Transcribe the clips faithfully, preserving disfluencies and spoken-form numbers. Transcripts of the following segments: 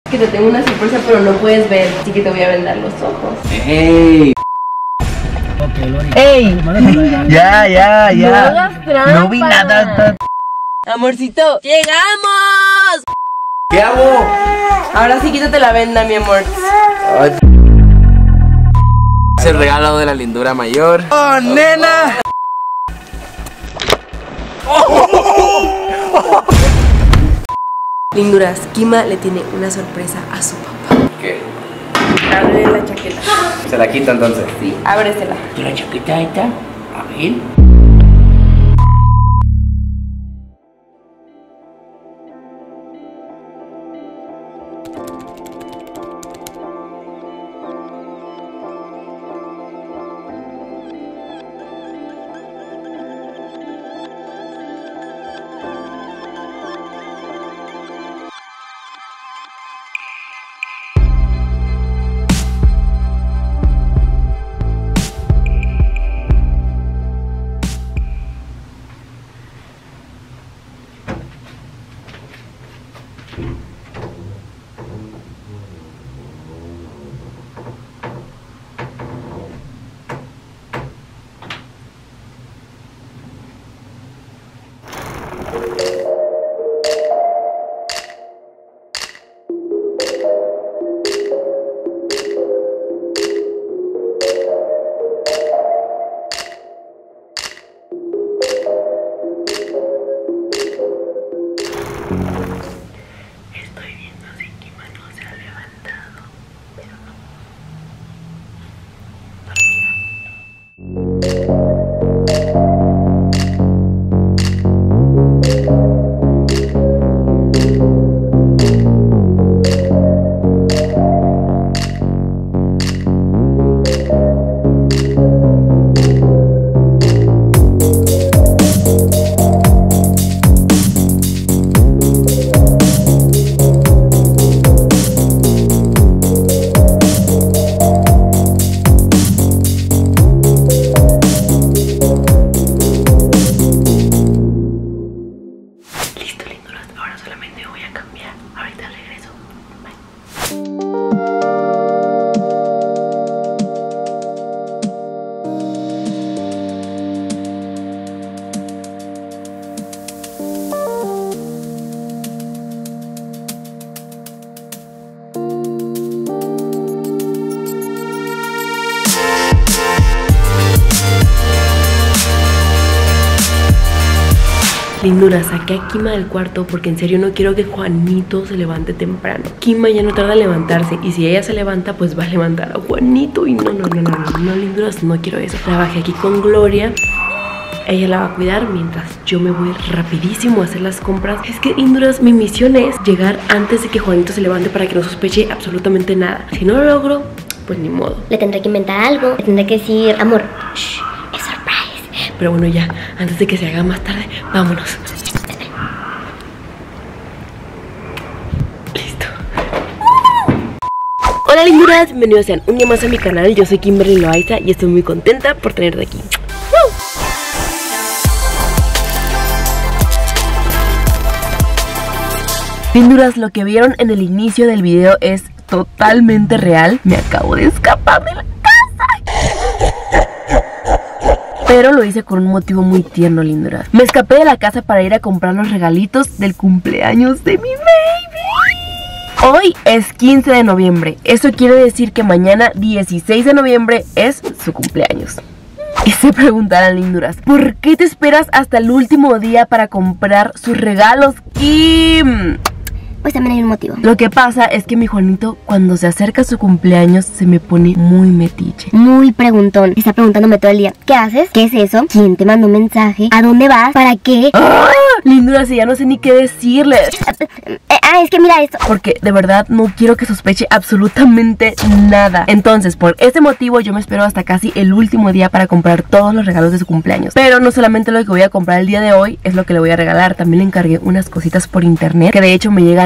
Que te tengo una sorpresa, pero no puedes ver, así que te voy a vendar los ojos. ¡Ey! ¡Ey! Ya, ya, ya. No hagas trampa. No vi nada. Amorcito, ¡llegamos! ¿Qué hago? Ahora sí quítate la venda, mi amor. Ay. Es el regalo de la lindura mayor. ¡Oh, nena! Linduras, Kima le tiene una sorpresa a su papá. ¿Qué? Ábrele la chaqueta. Se la quita entonces. Sí, ábresela. La chaqueta está. A ver. Estoy viendo si Kima no se ha levantado, pero no. Lindura, saqué a Kima del cuarto porque en serio no quiero que Juanito se levante temprano. Kima ya no tarda en levantarse y si ella se levanta pues va a levantar a Juanito y no, no, no, no, no, no, Linduras, no quiero eso. Trabajé aquí con Gloria. Ella la va a cuidar mientras yo me voy rapidísimo a hacer las compras. Es que, Linduras, mi misión es llegar antes de que Juanito se levante para que no sospeche absolutamente nada. Si no lo logro, pues ni modo. Le tendré que inventar algo, le tendré que decir, amor, shh, es surprise. Pero bueno, ya, antes de que se haga más tarde, vámonos. Listo. Hola, Linduras, bienvenidos sean un día más a mi canal. Yo soy Kimberly Loaiza y estoy muy contenta por tenerte aquí. Linduras, lo que vieron en el inicio del video es totalmente real. Me acabo de escapar de la casa, pero lo hice con un motivo muy tierno, Linduras. Me escapé de la casa para ir a comprar los regalitos del cumpleaños de mi baby. Hoy es quince de noviembre. Eso quiere decir que mañana dieciséis de noviembre es su cumpleaños. Y se preguntarán, Linduras, ¿por qué te esperas hasta el último día para comprar sus regalos, Kim? Pues también hay un motivo. Lo que pasa es que mi Juanito, cuando se acerca a su cumpleaños, se me pone muy metiche. Muy preguntón. Está preguntándome todo el día, ¿qué haces? ¿Qué es eso? ¿Quién te mandó un mensaje? ¿A dónde vas? ¿Para qué? ¡Ah! Linduras, ya no sé ni qué decirles. Ah, es que mira esto. Porque de verdad no quiero que sospeche absolutamente nada. Entonces, por ese motivo, yo me espero hasta casi el último día para comprar todos los regalos de su cumpleaños. Pero no solamente lo que voy a comprar el día de hoy es lo que le voy a regalar. También le encargué unas cositas por internet que de hecho me llegan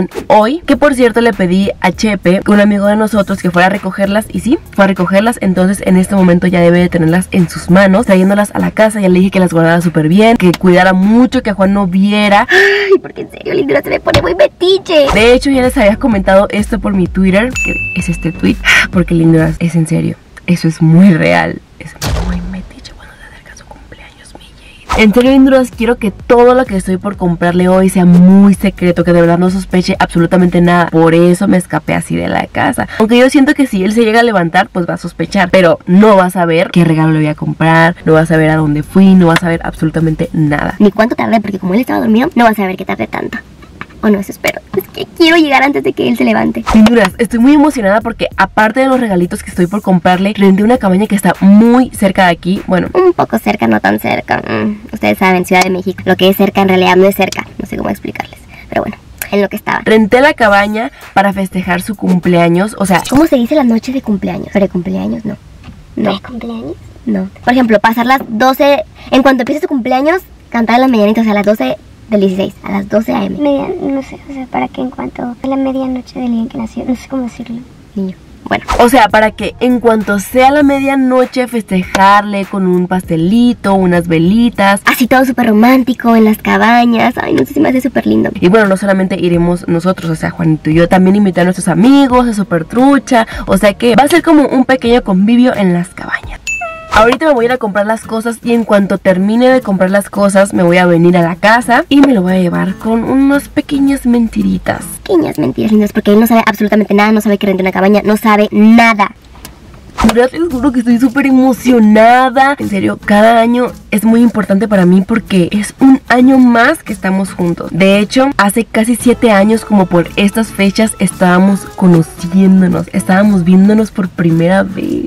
llegan hoy, que por cierto le pedí a Chepe, un amigo de nosotros, que fuera a recogerlas, y sí, fue a recogerlas. Entonces en este momento ya debe de tenerlas en sus manos, trayéndolas a la casa. Ya le dije que las guardara súper bien, que cuidara mucho, que a Juan no viera. Ay, porque en serio, Lindura, se me pone muy metiche. De hecho, ya les había comentado esto por mi Twitter, que es este tweet, porque Lindura, es en serio, eso es muy real, es muy metiche cuando se acerca su cumpleaños, mi Jade. En serio, Linduras, quiero que todo lo que estoy por comprarle hoy sea muy secreto, que de verdad no sospeche absolutamente nada. Por eso me escapé así de la casa, aunque yo siento que si él se llega a levantar, pues va a sospechar, pero no va a saber qué regalo le voy a comprar, no va a saber a dónde fui, no va a saber absolutamente nada. Ni cuánto tardé, porque como él estaba dormido, no va a saber que tardé tanto. O no, eso espero. Es que quiero llegar antes de que él se levante. Linduras, estoy muy emocionada porque aparte de los regalitos que estoy por comprarle, renté una cabaña que está muy cerca de aquí. Bueno, un poco cerca, no tan cerca. Mm, ustedes saben, Ciudad de México. Lo que es cerca en realidad no es cerca. No sé cómo explicarles. Pero bueno, en lo que estaba. renté la cabaña para festejar su cumpleaños. O sea, ¿cómo se dice la noche de cumpleaños? ¿Pre-cumpleaños? No. No. ¿Pre-cumpleaños? No. Por ejemplo, pasar las doce... En cuanto empiece su cumpleaños, cantar las mañanitas, o sea, a las doce... del dieciséis, a las doce a eme. Media, no sé, o sea, para que en cuanto a la medianoche del día que nació, no sé cómo decirlo. Niño. Bueno, o sea, para que en cuanto sea la medianoche festejarle con un pastelito, unas velitas. Así todo súper romántico en las cabañas. Ay, no sé si me hace súper lindo. Y bueno, no solamente iremos nosotros, o sea, Juanito y yo, también invité a nuestros amigos, a Super Trucha. O sea que va a ser como un pequeño convivio en las cabañas. Ahorita me voy a ir a comprar las cosas y en cuanto termine de comprar las cosas me voy a venir a la casa y me lo voy a llevar con unas pequeñas mentiritas. Pequeñas mentiras lindas, porque él no sabe absolutamente nada, no sabe que renté una cabaña, no sabe nada. Les juro que estoy súper emocionada. En serio, cada año es muy importante para mí porque es un año más que estamos juntos. De hecho, hace casi siete años, como por estas fechas, estábamos conociéndonos, estábamos viéndonos por primera vez.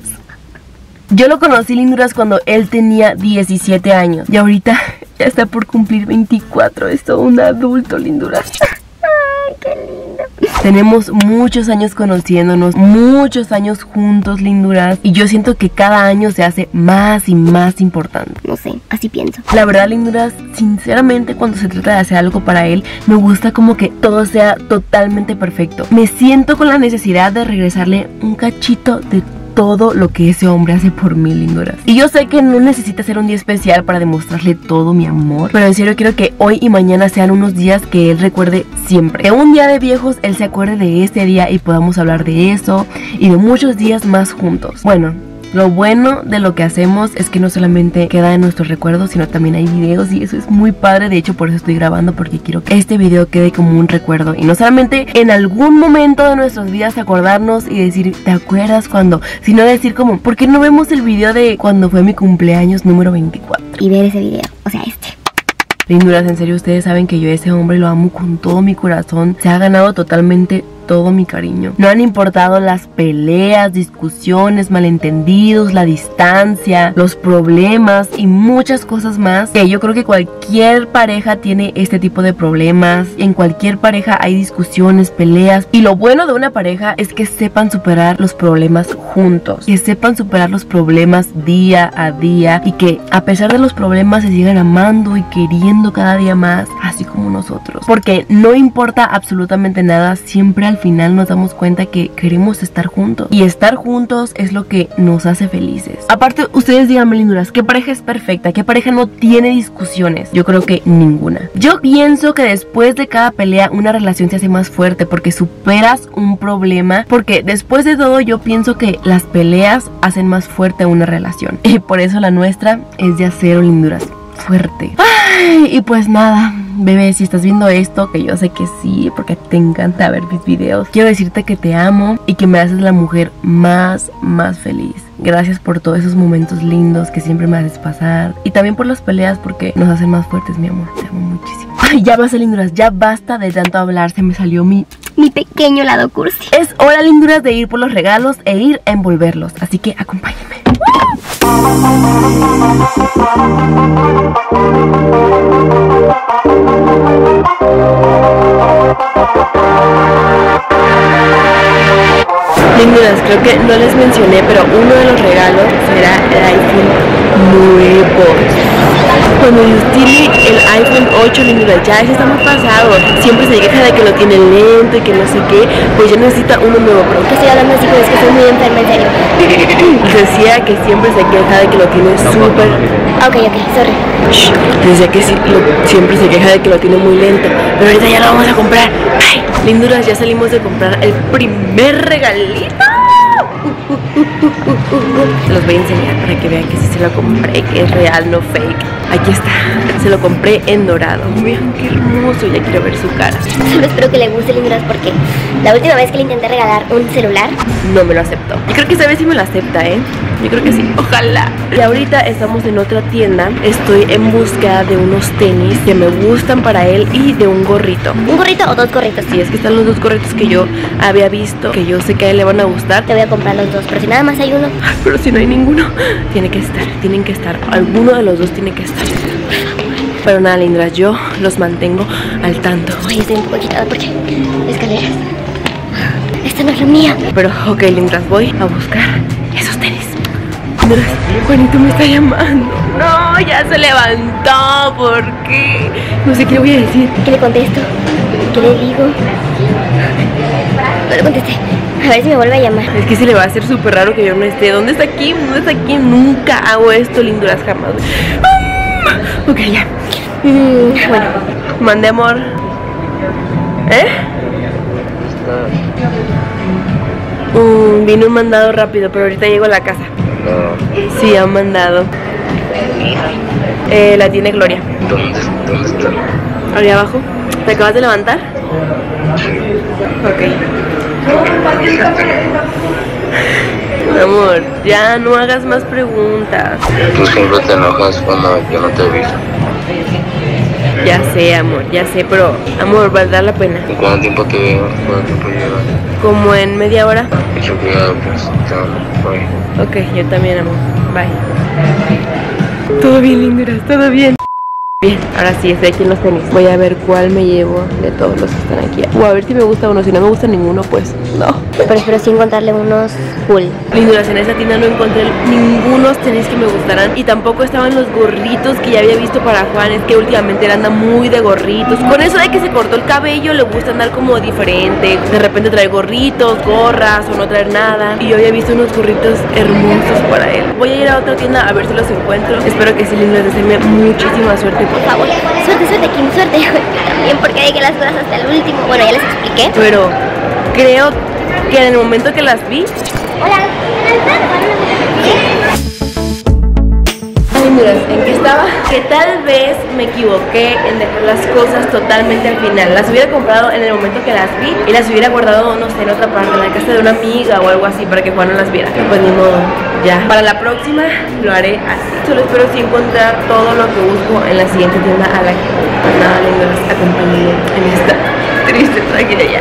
Yo lo conocí, Linduras, cuando él tenía diecisiete años. Y ahorita ya está por cumplir veinticuatro. Es todo un adulto, Linduras. Ay, qué lindo. Tenemos muchos años conociéndonos, muchos años juntos, Linduras. Y yo siento que cada año se hace más y más importante. No sé, así pienso. La verdad, Linduras, sinceramente, cuando se trata de hacer algo para él, me gusta como que todo sea totalmente perfecto. Me siento con la necesidad de regresarle un cachito de todo lo que ese hombre hace por mí, Linduras. Y yo sé que no necesita ser un día especial para demostrarle todo mi amor, pero en serio quiero que hoy y mañana sean unos días que él recuerde siempre. Que un día de viejos él se acuerde de ese día y podamos hablar de eso y de muchos días más juntos. Bueno, lo bueno de lo que hacemos es que no solamente queda en nuestros recuerdos, sino también hay videos y eso es muy padre. De hecho, por eso estoy grabando, porque quiero que este video quede como un recuerdo y no solamente en algún momento de nuestras vidas acordarnos y decir, ¿te acuerdas cuando? Sino decir como, ¿por qué no vemos el video de cuando fue mi cumpleaños número veinticuatro? Y ver ese video, o sea, este. Linduras, en serio, ustedes saben que yo a ese hombre lo amo con todo mi corazón. Se ha ganado totalmente todo mi cariño. No han importado las peleas, discusiones, malentendidos, la distancia, los problemas y muchas cosas más, que yo creo que cualquier pareja tiene este tipo de problemas. En cualquier pareja hay discusiones, peleas, y lo bueno de una pareja es que sepan superar los problemas juntos, que sepan superar los problemas día a día y que a pesar de los problemas se sigan amando y queriendo cada día más, así como nosotros, porque no importa absolutamente nada, siempre al final nos damos cuenta que queremos estar juntos y estar juntos es lo que nos hace felices. Aparte, ustedes díganme, Linduras, ¿qué pareja es perfecta? ¿Qué pareja no tiene discusiones? Yo creo que ninguna. Yo pienso que después de cada pelea una relación se hace más fuerte porque superas un problema, porque después de todo yo pienso que las peleas hacen más fuerte una relación y por eso la nuestra es de acero, Linduras, fuerte. Ay, y pues nada, bebé, si estás viendo esto, que yo sé que sí, porque te encanta ver mis videos, quiero decirte que te amo y que me haces la mujer más, más feliz. Gracias por todos esos momentos lindos que siempre me haces pasar. Y también por las peleas, porque nos hacen más fuertes, mi amor. Te amo muchísimo. Ay, ya basta, Linduras, ya basta de tanto hablar. Se me salió mi... mi pequeño lado cursi. Es hora, Linduras, de ir por los regalos e ir a envolverlos. Así que acompáñenme. Linduras, creo que no les mencioné, pero uno de los regalos será el iPhone nuevo. Cuando Dios tiene el iPhone ocho, linduras, ya ese está muy pasado. Siempre se queja de que lo tiene lento y que no sé qué. Pues ya necesita uno nuevo, bro. Que estoy hablando así, pero es que estoy muy enferma, en serio. Decía que siempre se queja de que lo tiene súper... Ok, ok, sorry. Shh, decía que sí, lo- siempre se queja de que lo tiene muy lento. Pero ahorita ya lo vamos a comprar. Ay, linduras, ya salimos de comprar el primer regalito. Se los voy a enseñar para que vean que sí se lo compré, que es real, no fake. Aquí está, se lo compré en dorado. Vean qué hermoso, ya quiero ver su cara. Solo espero que le guste, linduras, porque la última vez que le intenté regalar un celular, No me lo aceptó. Yo creo que esta vez sí me lo acepta, ¿eh? Yo creo que sí, ojalá. Y ahorita estamos en otra tienda. Estoy en búsqueda de unos tenis que me gustan para él y de un gorrito. ¿un gorrito o dos gorritos? Sí, es que están los dos gorritos que yo había visto, que yo sé que a él le van a gustar. Te voy a comprar los dos, pero si nada más hay uno, Ay, pero si no hay ninguno, tiene que estar, tienen que estar. Alguno de los dos tiene que estar. Pero nada, lindas, yo los mantengo al tanto. oye, estoy un poco agitada porque escaleras. Esta no es la mía. Pero, ok, lindas, voy a buscar esos tenis. Lindas, Juanito me está llamando. No, ya se levantó. ¿Por qué? No sé qué le voy a decir. ¿Qué le contesto? ¿Qué le digo? No le contesté. A ver si me vuelve a llamar. Es que se le va a hacer súper raro que yo no esté. ¿Dónde está Kim? ¿Dónde está Kim? Nunca hago esto, linduras, jamás. Mm, ok, ya. Mm, bueno, Mande amor. ¿Eh? Mm, vino un mandado rápido, pero ahorita llego a la casa. Sí, han mandado. Eh, la tiene Gloria. ¿Dónde, dónde está? Ahí abajo. ¿Te acabas de levantar? Ok. Amor, ya no hagas más preguntas. Tú siempre te enojas cuando yo no te he visto. Ya sé, amor, ya sé, pero amor, valdrá la pena. ¿Y cuánto tiempo te veo? ¿Cuánto tiempo llevas? Como en media hora. Mucho cuidado, pues. Te amo. Bye. Ok, yo también, amor. Bye. Todo bien, linduras, todo bien. Bien, ahora sí, estoy aquí en los tenis. Voy a ver cuál me llevo de todos los que están aquí. O a ver si me gusta uno. Si no me gusta ninguno, pues no. pero espero sí encontrarle unos cool. Linduras, en esa tienda no encontré ningunos tenis que me gustaran. Y tampoco estaban los gorritos que ya había visto para Juan. Es que últimamente él anda muy de gorritos. Con eso de que se cortó el cabello, le gusta andar como diferente. De repente traer gorritos, gorras o no traer nada. Y yo había visto unos gorritos hermosos para él. Voy a ir a otra tienda a ver si los encuentro. Espero que sí, linduras, deseenme muchísima suerte. Por favor, suerte, suerte, Kim, suerte. Yo también, porque dejé las cosas hasta el último. Bueno, ya les expliqué. Pero creo que en el momento que las vi... Hola. Linduras, ¿en qué estaba? Que tal vez me equivoqué en dejar las cosas totalmente al final. Las hubiera comprado en el momento que las vi y las hubiera guardado, no sé, en otra parte, en la casa de una amiga o algo así, para que Juan no las viera. Pues ni modo, ya. Para la próxima lo haré así. Solo espero sí encontrar todo lo que busco en la siguiente tienda a la que pues nada, linduras, acompañé en esta triste tragedia.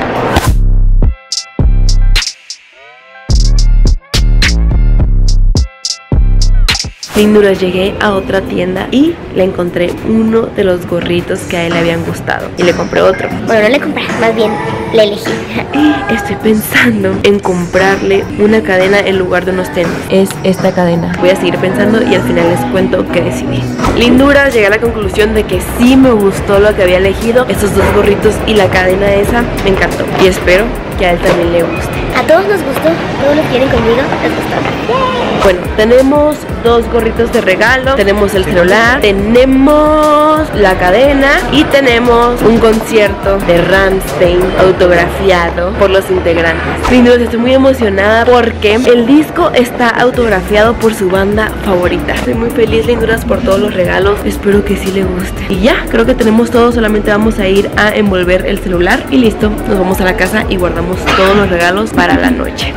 Linduras, llegué a otra tienda y le encontré uno de los gorritos que a él le habían gustado y le compré otro. Bueno, no le compré, más bien le elegí. Y estoy pensando en comprarle una cadena en lugar de unos tenis. Es esta cadena. Voy a seguir pensando y al final les cuento qué decidí. Linduras, llegué a la conclusión de que sí me gustó lo que había elegido. Estos dos gorritos y la cadena esa me encantó. Y espero que a él también le guste. A todos nos gustó, todos los que vienen conmigo les gustó. Bueno, tenemos dos gorritos de regalo, tenemos el celular, tenemos la cadena y tenemos un concierto de Rammstein autografiado por los integrantes. Linduras, estoy muy emocionada porque el disco está autografiado por su banda favorita. Estoy muy feliz, linduras, por todos los regalos. Espero que sí le guste. Y ya, creo que tenemos todo, solamente vamos a ir a envolver el celular y listo. Nos vamos a la casa y guardamos todos los regalos para la noche.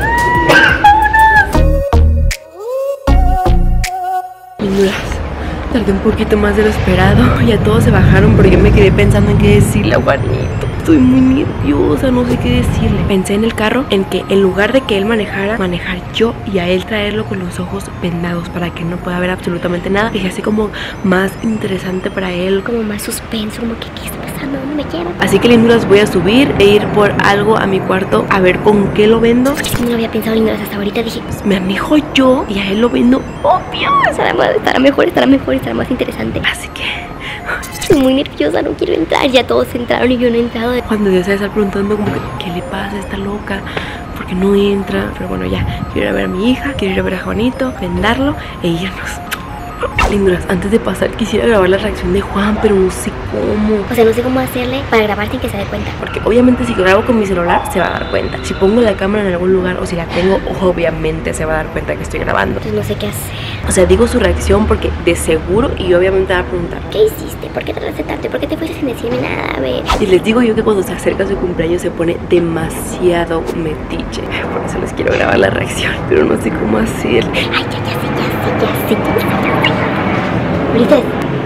Linduras, tardé un poquito más de lo esperado. Ya todos se bajaron, pero yo me quedé pensando en qué decirle a Juanito. Estoy muy nerviosa, no sé qué decirle. Pensé en el carro, en que en lugar de que él manejara, manejar yo y a él traerlo con los ojos vendados para que no pueda ver absolutamente nada. Dije así como más interesante para él. Como más suspenso, como que qué está pasando. pasando, no me quiero. Así que linduras, voy a subir e ir por algo a mi cuarto a ver con qué lo vendo. Porque si no lo había pensado, linduras, hasta ahorita dije, Pues me anijo yo y a él lo vendo, obvio. estará, más- estará mejor, estará mejor, estará más interesante. Así que Estoy muy nerviosa, no quiero entrar. Ya todos entraron y yo no he entrado. cuando Dios se está preguntando como que ¿qué le pasa a esta loca? ¿Por qué no entra? Pero bueno, ya, quiero ir a ver a mi hija, quiero ir a ver a Juanito, vendarlo e irnos. Linduras, antes de pasar quisiera grabar la reacción de Juan, pero no sé cómo. O sea, no sé cómo hacerle para grabar sin que se dé cuenta. Porque obviamente si grabo con mi celular se va a dar cuenta. Si pongo la cámara en algún lugar o si la tengo, obviamente se va a dar cuenta que estoy grabando. Entonces no sé qué hacer. O sea, digo su reacción porque de seguro y obviamente va a preguntar. ¿Qué hiciste? ¿Por qué tardaste tanto? ¿Por qué te fuiste sin decirme nada? A ver. Y les digo yo que cuando se acerca su cumpleaños se pone demasiado metiche. Por eso les quiero grabar la reacción, pero no sé cómo hacer. Ay, ya, ya sé, ya sé, ya sé, ya sé, ya sé. Ulises,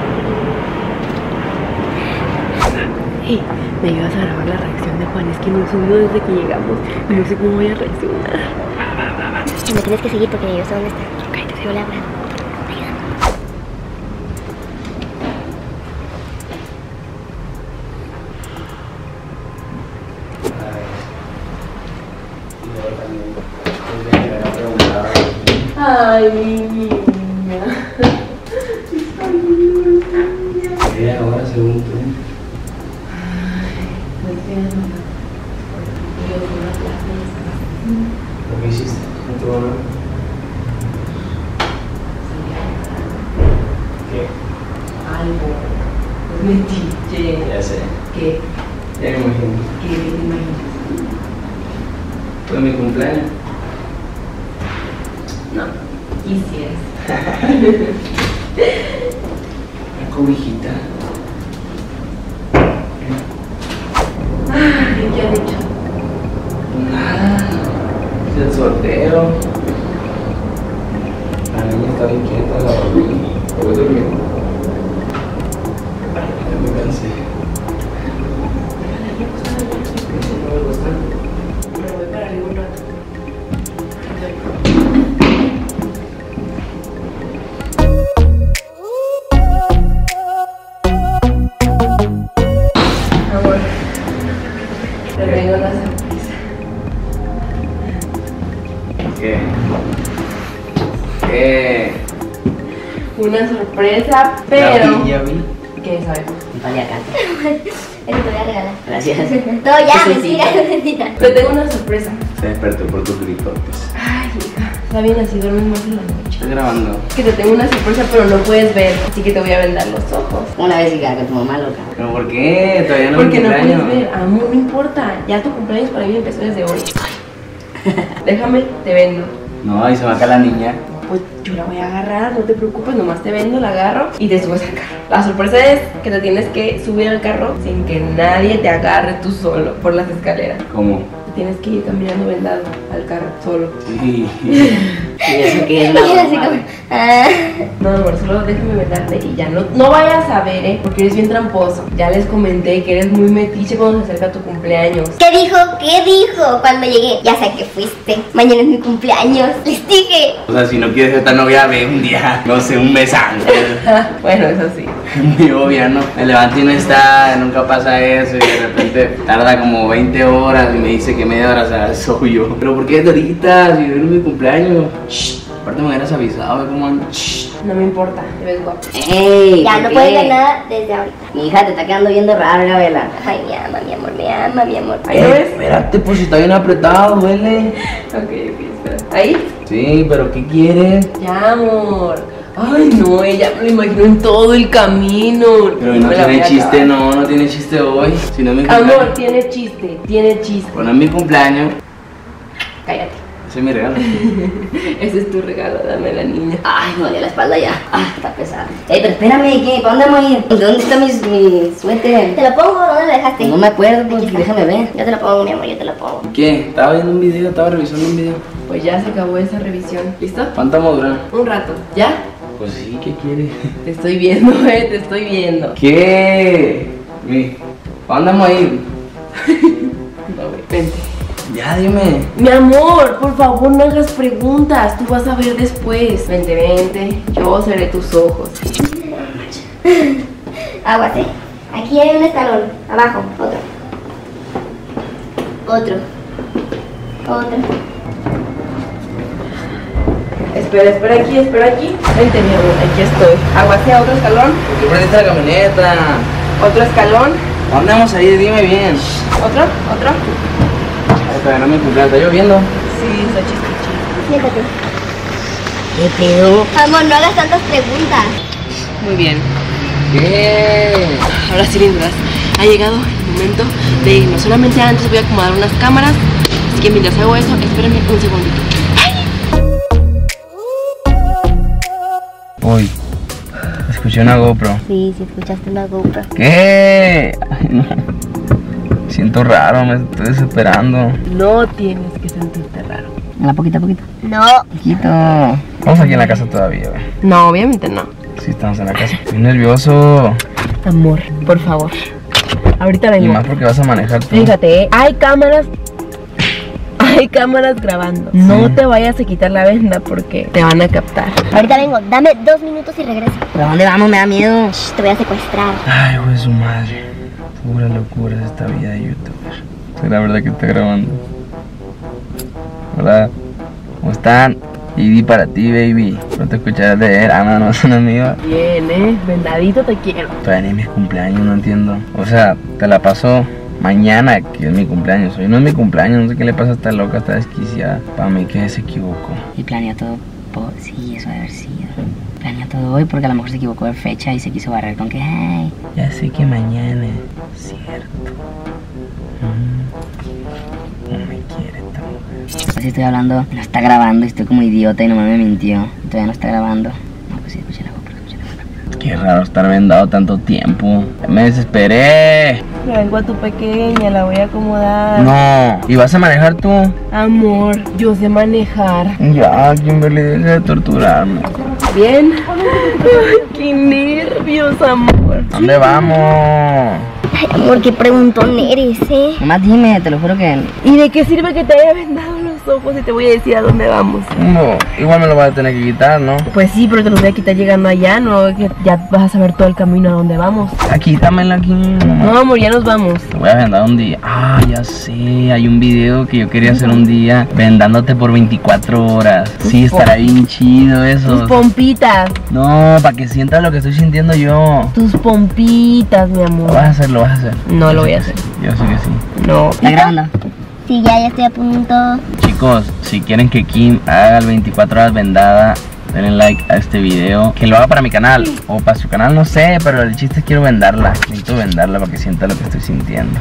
Hey, ¿me ayudas a grabar la reacción de Juan? Es que no he subido desde que llegamos y no sé cómo voy a reaccionar. me tienes que seguir porque yo sé dónde está. Ok, te sigo la habla. Ay, mi niña. ¿Qué ahora según tú? ¿Lo que hiciste? ¿No te va a hablar? ¿Qué? Algo. Es metiche. Ya sé. ¿Qué? Ya me imagino. ¿Qué te imaginas? ¿Fue mi cumpleaños? No. Quisieras. Una cobijita. Ay, ¿qué has hecho? Nada. Es el sorteo. La niña está bien quieta, la dormí. Voy durmiendo. Ya me cansé. No me gusta. Me voy para arriba un rato. Amor, te tengo una sorpresa. ¿Qué? ¿Qué? Una sorpresa, Ya pero... vi, ya vi. ¿Qué sabes? Eso te voy a regalar. Gracias. No, ya, mentira, mentira. Te tengo una sorpresa. Se despertó por tus gritotes. Ay, hija, está bien así, duermes más en la noche. Estoy grabando. Que te tengo una sorpresa, pero no puedes ver, así que te voy a vendar los ojos. Una vez llegaba con tu mamá loca. ¿Pero por qué? Todavía no Porque es mi no cumpleaños. puedes ver, amor, no importa. Ya tu cumpleaños para mí empezó desde hoy. Déjame, te vendo. No, ahí se va acá la niña. Pues yo la voy a agarrar, no te preocupes, nomás te vendo, la agarro y te subes al carro. La sorpresa es que te tienes que subir al carro sin que nadie te agarre tú solo por las escaleras. ¿Cómo? Te tienes que ir caminando vendado al carro, solo. Sí. Y eso que es Y la él así mamá. como, ah. No, amor, solo déjame vendarte y ya. No, no vayas a ver, ¿eh? Porque eres bien tramposo. Ya les comenté que eres muy metiche cuando se acerca tu cumpleaños. ¿Qué dijo? ¿Qué dijo cuando llegué? Ya sé que fuiste. Mañana es mi cumpleaños. Les dije. O sea, si no quieres esta novia, ve un día, no sé, un mes antes. Bueno, eso sí. Muy obvia, ¿no? Me levanto y no está, nunca pasa eso y de repente tarda como veinte horas y me dice que media hora, o sea, soy yo. ¿Pero por qué desde ahorita? Si hoy no es mi cumpleaños. Shh. Aparte me hubieras avisado, ¿ve cómo ando? Shh. No me importa, te ves guapo. ¡Ey! Ya ¿por no qué? puedes ver nada desde ahorita. Mi hija te está quedando viendo raro, Gabriela. Ay, me ama, mi amor, me ama, mi amor. Ahí lo ves. Espérate, pues si está bien apretado, duele. Ok, ok, espera. ¿Ahí? Sí, pero ¿qué quieres? Ya, amor. Ay, no, ella me lo imaginó en todo el camino. Pero no Me la voy tiene a chiste, acabar. no, no tiene chiste hoy. Si no es mi cumpleaños. Amor, tiene chiste, tiene chiste. Bueno, es mi cumpleaños. Cállate. Ese es mi regalo. Ese es tu regalo, dame a la niña. Ay, me duele la espalda ya. Ah, está pesada. Ey, pero espérame, ¿qué? ¿Para dónde vamos a ir? ¿Dónde está mi, mi suéter? ¿Te lo pongo? ¿Dónde lo dejaste? No me acuerdo, pues Aquí está. déjame ver. Yo te lo pongo, mi amor, yo te lo pongo. ¿Qué? Estaba viendo un video, estaba revisando un video. Pues ya se acabó esa revisión. ¿Listo? ¿Cuánto vamos a durar? Un rato. ¿Ya? Pues sí, ¿qué quieres? Te estoy viendo, eh, te estoy viendo. ¿Qué? Mi, ¿para dónde vamos a ir? No, güey, vente. Ya, dime. Mi amor, por favor no hagas preguntas, tú vas a ver después. Vente, vente, yo seré tus ojos. Aguas, eh. Aquí hay un escalón, abajo, otro. Otro. Otro. Espera, espera aquí, espera aquí. Vente, mi amor, aquí estoy. Agua hacia otro escalón. ¿Por qué prendiste la camioneta? Otro escalón. ¿A dónde vamos a ir? Dime bien. Otro, otro. Ay, todavía no me cumpleaños, ¿está lloviendo? Sí, está chistoso. Siéntate. ¿Qué pedo? Amor, no hagas tantas preguntas. Muy bien. ¿Qué? Ahora sí, lindas. Ha llegado el momento de irnos. Solamente antes voy a acomodar unas cámaras. Así que mientras hago eso, espérenme un segundito. Uy, escuché una GoPro. Sí, sí, escuchaste una GoPro. ¿Qué? Ay, no. Siento raro, me estoy desesperando. No tienes que sentirte raro. La poquito a poquito. No. Poquito. Vamos aquí en la casa todavía, güey. No, obviamente no. Sí, estamos en la casa. Estoy nervioso. Amor, por favor. Ahorita Y vengo. más porque vas a manejar tú. Fíjate, ¿eh? Hay cámaras. Hay cámaras grabando. No te vayas a quitar la venda porque te van a captar. Ahorita vengo, dame dos minutos y regreso. ¿Pero a dónde vamos? Me da miedo. Shh, te voy a secuestrar. Ay, güey, su madre. Pura locura es esta vida de youtuber. ¿Será verdad que está grabando? Hola, ¿cómo están? Y di para ti, baby. No te escucharás de él. Ah, no, no son amigos. Bien, ¿eh? Vendadito te quiero. Todavía ni es mi cumpleaños, no entiendo. O sea, te la paso mañana, que es mi cumpleaños. Hoy no es mi cumpleaños, no sé qué le pasa a esta loca, está desquiciada. Para mí que se equivocó. Y planeó todo. po- Sí, eso debe haber sido. Planeó todo hoy porque a lo mejor se equivocó de fecha y se quiso barrer con que, ay, Ya sé que mañana es cierto. Mm. No me quiere esta mujer. pues si estoy hablando, no está grabando y estoy como idiota y nomás me mintió. Y todavía no está grabando. No, pues sí, escuché la GoPro, escuché la GoPro. Qué raro estar vendado tanto tiempo. Me desesperé. Vengo a tu pequeña, la voy a acomodar. No. ¿Y vas a manejar tú? Amor, yo sé manejar. Ya, Kimberly, deja de torturarme. Bien. Ay, qué nervios, amor. ¿Dónde vamos? Ay, amor, qué preguntón eres, ¿eh? Nomás dime, te lo juro que... ¿Y de qué sirve que te haya vendado los ojos y te voy a decir a dónde vamos? No, igual me lo vas a tener que quitar, ¿no? Pues sí, pero te los voy a quitar llegando allá, ¿no? Que ya vas a saber todo el camino a dónde vamos. Aquí, dámela aquí. No, amor, ya nos vamos. Te voy a vendar un día. Ah, ya sé. Hay un video que yo quería hacer un día vendándote por veinticuatro horas. Sí, estará bien chido Tus eso. pompitas, No, para que sientas lo que estoy sintiendo yo. tus pompitas, mi Lo amor. vas a hacer, lo vas a hacer. No lo voy a hacer. Yo sé que sí. No. ¿Está grabando? Sí, ya, ya estoy a punto. Chicos, si quieren que Kim haga el veinticuatro horas vendada, denle like a este video. Que lo haga para mi canal o para su canal, no sé, pero el chiste es quiero vendarla. Necesito vendarla para que sienta lo que estoy sintiendo.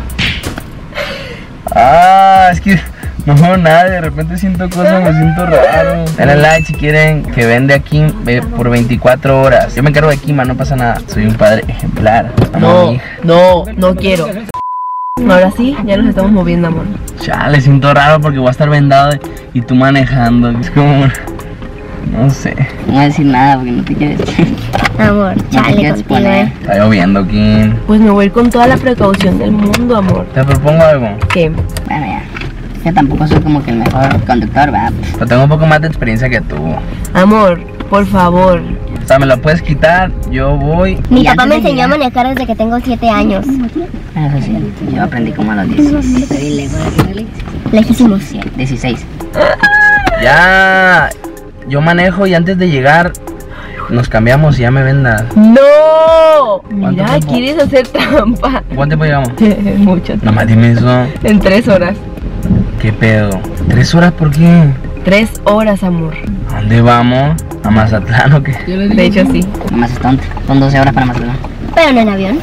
Ah, es que no veo nada, de repente siento cosas, me siento raro. Denle like si quieren que vende a Kim eh, por veinticuatro horas. Yo me encargo de Kim, no pasa nada. Soy un padre ejemplar. Amo a mi No, hija. no, no quiero. Ahora sí, ya nos estamos moviendo, amor. Chale, siento raro porque voy a estar vendado y tú manejando. Es como... No sé. No voy a decir nada porque no te quieres... Amor, no te chale quieres contigo, poner. ¿eh? Está lloviendo, Kim. Pues me voy a ir con toda la precaución del mundo, amor. Te propongo algo. ¿Qué? Bueno, ya. Yo tampoco soy como que el mejor conductor, ¿verdad? Pero tengo un poco más de experiencia que tú. Amor, por favor. O sea, me lo puedes quitar, yo voy. Mi Y papá antes me de enseñó a llegar- manejar desde que tengo siete años. Ah, eso es cierto. Yo aprendí como a los dieciséis. Lejísimos. dieciséis. Ya. Yo manejo y antes de llegar nos cambiamos y ya me vendas. ¡No! Mira, tiempo? quieres hacer trampa. ¿Cuánto tiempo llevamos? Mucho tiempo. Nomás dime eso. En tres horas. ¿Qué pedo? ¿Tres horas por qué? Tres horas, amor. ¿A dónde vamos? ¿A Mazatlán o qué? De hecho, sí. Más tonto. Son doce horas para Mazatlán. Pero no en avión.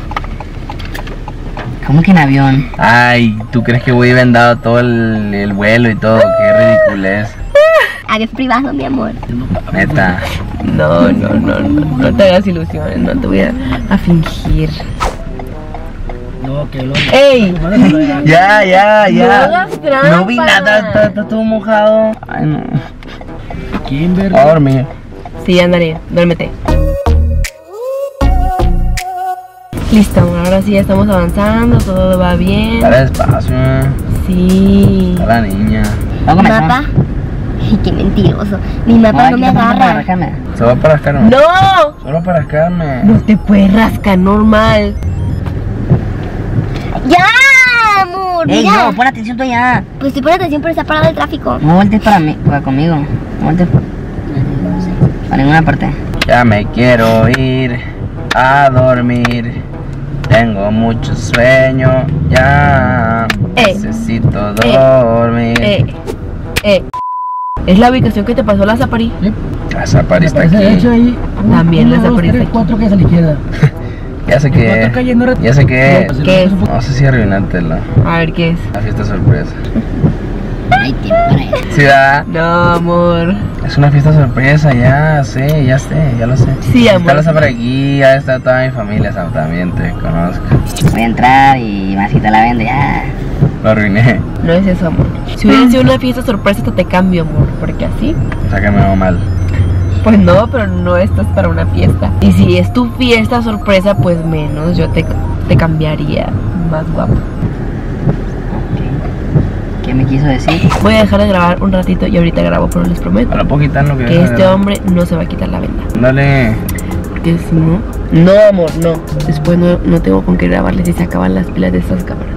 ¿Cómo que en avión? Ay, ¿tú crees que voy vendado todo el, el vuelo y todo? Qué ridiculez. Avión privado, mi amor. Neta. No, no, no, no. No te hagas ilusiones, no te voy a, a fingir. No, que lo... ¡Ey! Ya, ya, ya. No hagas trampa. No vi nada, está, está todo mojado. Ay, no. Kimber. Voy a dormir. Sí, andaré. Duérmete. Listo, amor. Ahora sí ya estamos avanzando. Todo va bien. Dale despacio. Sí. A la niña. ¿Cómo me ¿Mapa? Ay, qué mentiroso. Mi mapa no me agarra. Solo para rascarme. ¡No! Solo para rascarme. No te puedes rascar normal. ¡Ya, amor! Ey, Mira. no, pon atención tú allá. Pues estoy poniendo atención, pero está parado el tráfico. No voltees para mí, para conmigo. No voltees para... para ninguna parte. Ya me quiero ir a dormir. Tengo mucho sueño, ya Eh. necesito Eh. dormir. Eh, eh. ¿Es la ubicación que te pasó la Zapari? La Zapari está Ese aquí. hecho ahí. También uno, la dos, Zapari tres, está aquí. cuatro que es a la izquierda. Ya sé Cuatro que. calles no re- Ya sé que. ¿Qué es? No sé si arruinártelo. A ver, ¿qué es? La fiesta sorpresa. Hay tiempo para eso. ¿Sí, da? No, amor. Es una fiesta sorpresa, ya sé, ya sé, ya lo sé. Sí, amor. Está la Zapari aquí, ya está toda mi familia, Sam, también te conozco. Voy a entrar y vas a quitar la venda ya. Lo arruiné. No es eso, amor. Si hubiera sido una fiesta sorpresa, hasta te cambio, amor. Porque así, O sea que me veo mal. pues no, pero no estás para una fiesta. Y si es tu fiesta sorpresa, pues menos. Yo te, te cambiaría más guapo. ¿Qué me quiso decir? Voy a dejar de grabar un ratito y ahorita grabo, pero les prometo Me lo puedo quitar lo que que este hombre no se va a quitar la venda. Dale. Porque si no... No, amor, no. Después no, no tengo con qué grabarles si se acaban las pilas de estas cámaras.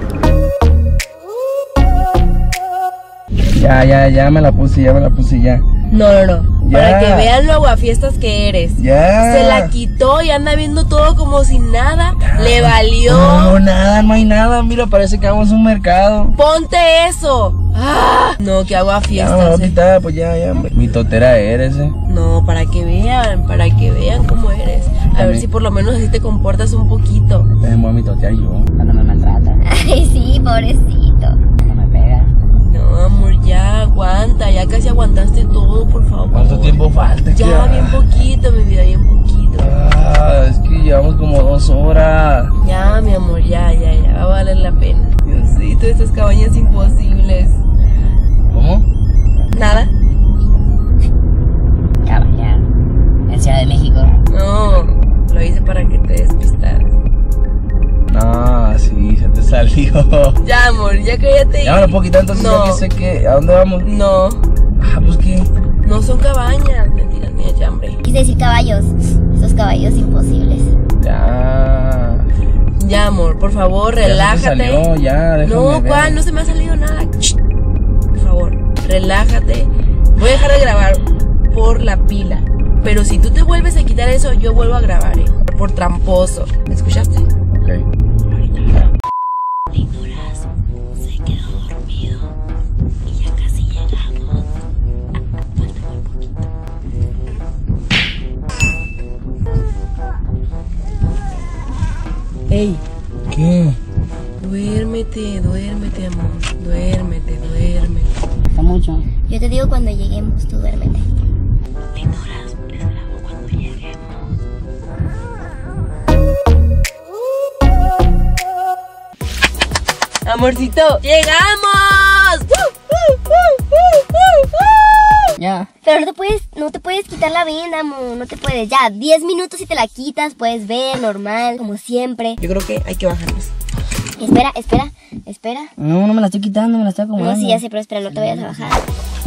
Ya, ya, ya me la puse, ya me la puse, ya. No, no, no. Ya. Para que vean lo aguafiestas que eres. Ya. Se la quitó y anda viendo todo como si nada. Le valió. No, nada, no hay nada. Mira, parece que vamos a un mercado. Ponte eso. Ah, no, que Ya me lo aguafiestas. voy a eh. quitar, pues ya, ya. Mi totera eres, eh. No, para que vean, para que vean cómo eres. A ver También. si por lo menos así te comportas un poquito. Me voy a mi totear yo. Cuando me maltrata, Ay, sí, pobrecito. cuando me pega. No, amor, ya aguanta. Ya casi aguantaste todo, por favor. ¿Cuánto tiempo falta? Ya, ¿Qué? bien poquito, mi vida, bien poquito. Ah, es que llevamos como dos horas. Ya, mi amor, ya, ya, ya. Va a valer la pena. Diosito, estas cabañas imposibles. ¿Cómo? Nada. Cabaña. En Ciudad de México. No, lo hice para que te despistaras. No, sí, se te salió. Ya, amor, ya cállate. Ya me lo puedo quitar entonces, No. ya que sé que. ¿A dónde vamos? No, Ah, pues qué. no son cabañas. Mentiras, mía, ya, hombre. Quise decir caballos. Esos caballos imposibles. Ya. Ya, amor, por favor, Ya se te relájate. salió, ya, déjame No, ver. ¿cuál? No se me ha salido nada. Shh. Por favor, relájate. Voy a dejar de grabar por la pila. Pero si tú te vuelves a quitar eso, yo vuelvo a grabar, ¿eh? Por tramposo. ¿Me escuchaste? Ok. Se quedó dormido y ya casi llegamos. Falta muy poquito. Ey, ¿Qué? duérmete, duérmete, amor. Duérmete, duérmete. Está mucho. Yo te digo cuando lleguemos, tú duérmete. Linduras, les grabo cuando lleguemos. Amorcito, ¡llegamos! Ya. Pero no te puedes, no te puedes quitar la venda, amor. No te puedes. Ya, diez minutos y te la quitas, puedes ver, normal, como siempre. Yo creo que hay que bajarnos. Espera, espera, espera. No, no me la estoy quitando, me la estoy acomodando. No, sí, ya sé, pero espera, no te vayas a bajar.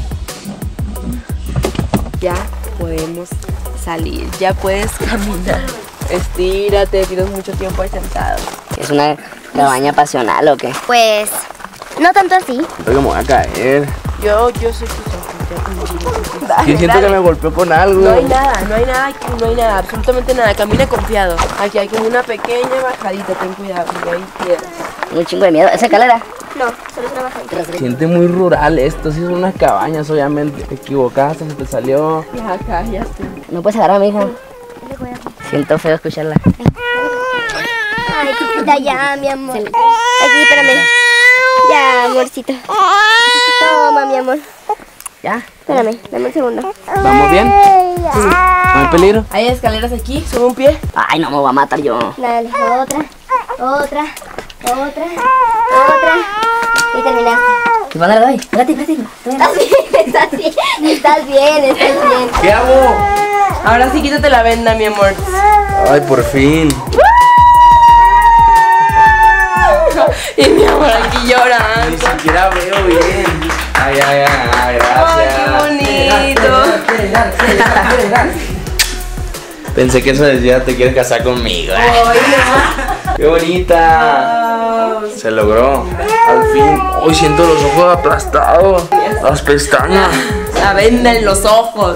Ya podemos salir, ya puedes caminar. Estírate, tienes mucho tiempo ahí sentado. ¿Es una cabaña pasional o qué? Pues, no tanto así. Creo que me voy a caer. Yo, yo soy tu sobrina. Sí, siento que me golpeó con algo. No hay nada, no hay nada aquí, no hay nada, absolutamente nada. Camina confiado. Aquí hay como una pequeña bajadita, ten cuidado, porque hay piedras. Un chingo de miedo. ¿Esa escalera? No, solo es una bajadita. Siente muy rural esto, sí son unas cabañas, obviamente. Te equivocaste, se te salió. Ya, cállate. ¿No puedes agarrar a mi hija? Siento feo escucharla. Ay, chiquita, ya, mi amor. Aquí, espérame. Ya, amorcito. Toma, mi amor. ¿Ya? Espérame, dame un segundo. ¿Vamos bien? ¿No hay peligro? Hay escaleras aquí, sube un pie. Ay, no me voy a matar yo. Dale, otra, otra, otra, otra. Y terminaste. ¿Y cuándo le doy? Espérate, espérate. Estás bien, estás bien, estás bien, estás bien. ¿Qué hago? Ahora sí quítate la venda, mi amor. Ay, por fin. Y mi amor aquí Ni llorando. siquiera veo bien. Ay, ay, ay, Ay, gracias. qué bonito. Pensé que eso decía te quieres casar conmigo. ¡Qué bonita! Se logró. Al fin. Hoy siento los ojos aplastados. Las pestañas. La venda en los ojos.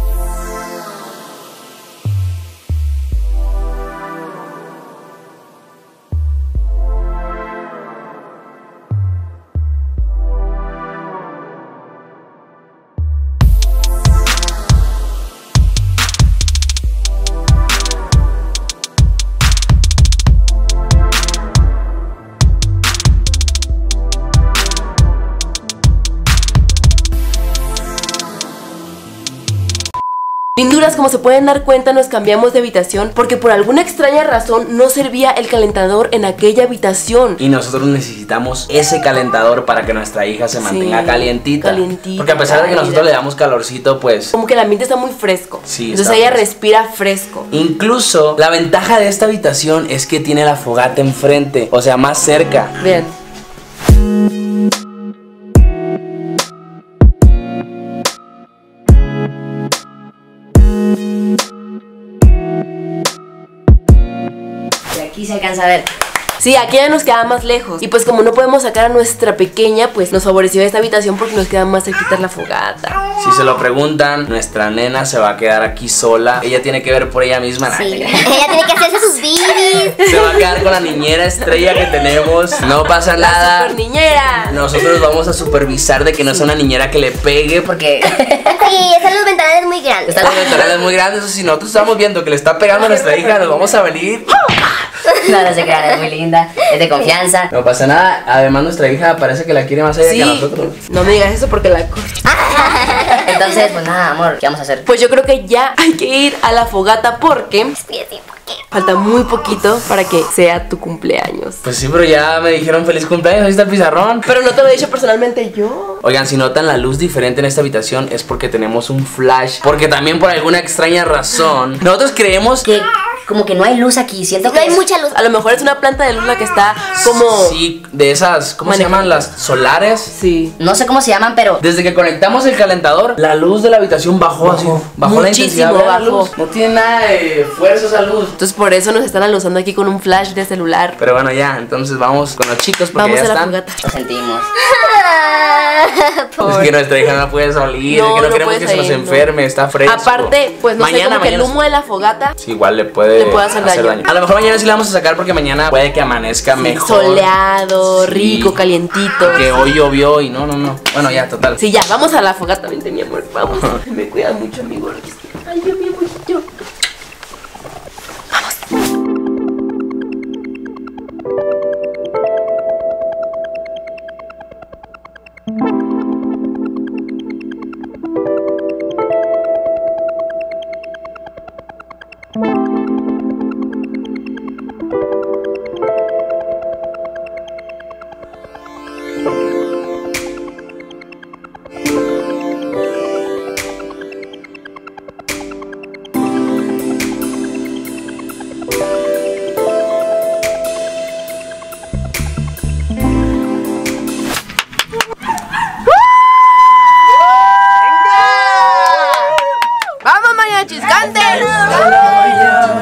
Linduras, como se pueden dar cuenta, nos cambiamos de habitación porque por alguna extraña razón no servía el calentador en aquella habitación. Y nosotros necesitamos ese calentador para que nuestra hija se mantenga Sí, calientita. calientita, Porque a pesar de que nosotros cálida. le damos calorcito, pues Como que el ambiente está muy fresco. Sí, Entonces está ella fresco. respira fresco. incluso la ventaja de esta habitación es que tiene la fogata enfrente, o sea, más cerca. Vean. Y aquí se alcanza a ver. Sí, aquí ya nos queda más lejos. Y pues como no podemos sacar a nuestra pequeña, pues nos favoreció esta habitación porque nos queda más cerquita la fogata. Si se lo preguntan, nuestra nena se va a quedar aquí sola. Ella tiene que ver por ella misma. Sí. Ella tiene que hacerse sus bibis. Se va a quedar con la niñera estrella que tenemos. No pasa La nada. super niñera. Nosotros vamos a supervisar de que no sea una niñera que le pegue. Porque Porque Sí, están los ventanales muy grandes. están los ventanales muy grandes. Eso si nosotros estamos viendo que le está pegando a nuestra hija, nos vamos a venir. no, no se crean, es muy linda, es de confianza. No pasa nada. Además, nuestra hija parece que la quiere más a ella Sí. que a nosotros. No me digas eso porque la... Entonces, pues nada, amor, ¿qué vamos a hacer? Pues yo creo que ya hay que ir a la fogata porque falta muy poquito para que sea tu cumpleaños. Pues sí, pero ya me dijeron feliz cumpleaños. Ahí está el pizarrón. Pero no te lo he dicho personalmente yo. Oigan, si notan la luz diferente en esta habitación es porque tenemos un flash. Porque también por alguna extraña razón nosotros creemos Que como que no hay luz aquí, siento No que hay es- mucha luz. A lo mejor es una planta de luz la que está como... Sí, de esas, ¿cómo se Maneja- llaman? Las solares. Sí. No sé cómo se llaman, pero Desde que conectamos el calentador, la luz de la habitación bajó así. Bajó la intensidad Muchísimo de la bajó. luz. No tiene nada de fuerza esa luz. Entonces por eso nos están alusando aquí con un flash de celular. Pero bueno, ya, entonces vamos con los chicos porque Vamos ya a la están. fogata. lo sentimos. Es que nuestra hija no puede salir, No, es que no, no queremos puede que se nos salir, no. enferme, está fresco. Aparte, pues no sé, Mañana, como que el mañana- humo de la fogata Sí, igual le puede, Le puede hacer daño. A lo mejor mañana sí la vamos a sacar porque mañana puede que amanezca mejor. soleado, Sí. rico, calientito. Que hoy llovió y no, no, no. Bueno, ya, total. Sí, ya, vamos a la fogata, vente mi amor, vamos. Me cuida mucho mi gordis. Ay, Dios mío, yo. ¡Vamos, mariachis, canten!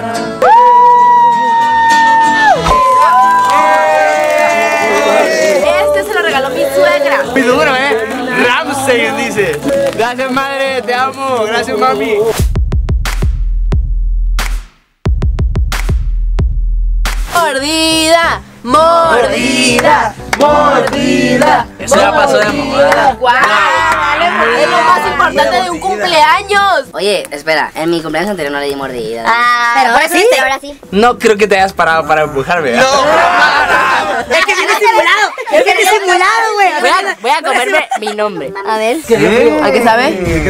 Este se lo regaló mi suegra. Muy duro, eh. Ramsey dice. Gracias, madre, te amo. Gracias, mami. Mordida, mordida, mordida. Eso ya pasó de moda. ¡Guau! Es lo más importante de un cumpleaños. Oye, espera, en mi cumpleaños anterior no le di mordida. Ah, Pero ahora ahora sí, sí. pero ahora sí. No creo que te hayas parado para empujarme. No. Es que viene simulado, es que viene simulado, güey. Voy a, voy a comerme mi nombre. A ver. ¿A qué sabe?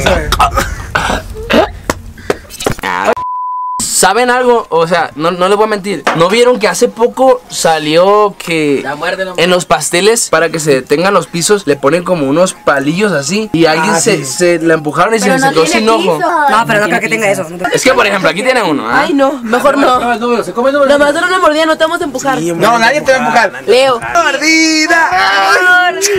¿Saben algo? O sea, no, no les voy a mentir. ¿No vieron que hace poco salió que en los pasteles, para que se detengan los pisos, le ponen como unos palillos así? Y alguien se, se la empujaron y se le quedó sin ojo. No, pero no creo que tenga eso. Es que, por ejemplo, aquí tiene uno. ¿ah? Ay, no, mejor no. Nada más dar una mordida, no te vamos a empujar. No, nadie te va a empujar. Leo.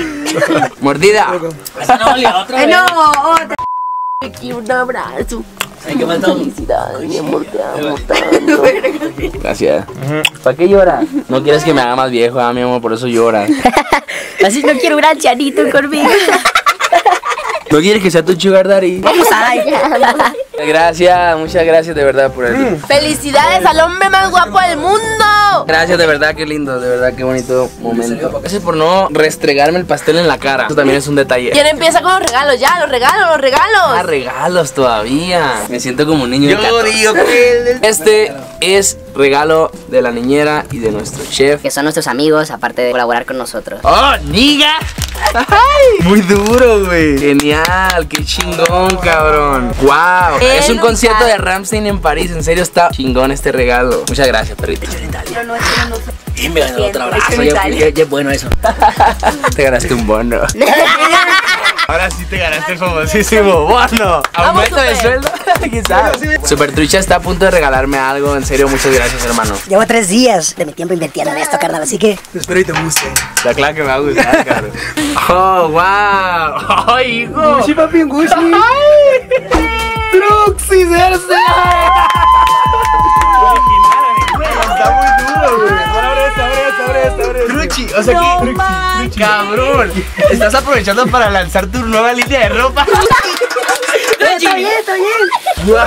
Mordida. Ay, no, otra. Te quiero un abrazo. Ay, qué falta. Felicidades, mi amor, te amo tanto. Gracias. ¿Para qué lloras? No quieres que me haga más viejo, ah, mi amor, por eso lloras. Así no quiero un ancianito conmigo. ¿No quieres que sea tu sugar daddy? Vamos a dar. Gracias, muchas gracias de verdad por el... ¡Felicidades al hombre más guapo del mundo! Gracias, de verdad, qué lindo, de verdad, qué bonito momento. Gracias por no restregarme el pastel en la cara. Eso también es un detalle. ¿Quién empieza con los regalos? Ya, los regalos, los regalos. Ah, regalos todavía. Me siento como un niño de Yo catorce. digo que Este es regalo de la niñera y de nuestro chef. Que son nuestros amigos, aparte de colaborar con nosotros. ¡Oh, niga! Muy duro, güey. Genial, qué chingón, cabrón. Wow. Es un concierto de Rammstein en París. En serio, está chingón este regalo. Muchas gracias, perrito. Y me ganó otro abrazo. Ya, ya, ya es bueno eso. Te ganaste un bono. Ahora sí te ganaste el famosísimo bono. Aumento de sueldo. ¿Quién sabe? Super Trucha está a punto de regalarme algo. En serio, muchas gracias, hermano. Llevo tres días de mi tiempo invirtiendo en esto, carnal, así que... Espero y te guste. Está claro que me va a gustar, cabrón. Oh, wow. ¡Ay, hijo! Gucci, papi, un Gucci. ¡Truxi, Cerce! Está muy duro, güey. Abre esto, abre esto, abre esto, abre esto. Truchi, o sea que. Truchi, Cabrón, estás aprovechando para lanzar tu nueva línea de ropa. Está bien, está bien.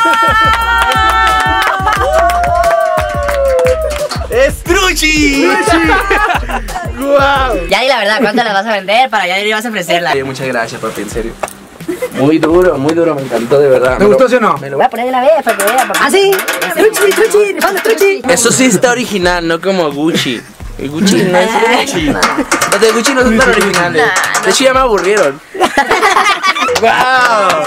¡Es Truchi! ¡Guau! Ya di la verdad, ¿cuánto le vas a vender para ya le vas a ofrecerla? Oye, muchas gracias, papi, en serio. Muy duro, muy duro, me encantó de verdad. ¿Te gustó, sí o no? Me lo- Voy a poner de una vez para que vea. ¿Ah, sí? Truchi, Truchi, rifando Truchi. Eso sí está original, no como Gucci. El Gucci no es Gucci. Los de Gucci no son tan originales. De hecho ya me aburrieron. ¡Wow!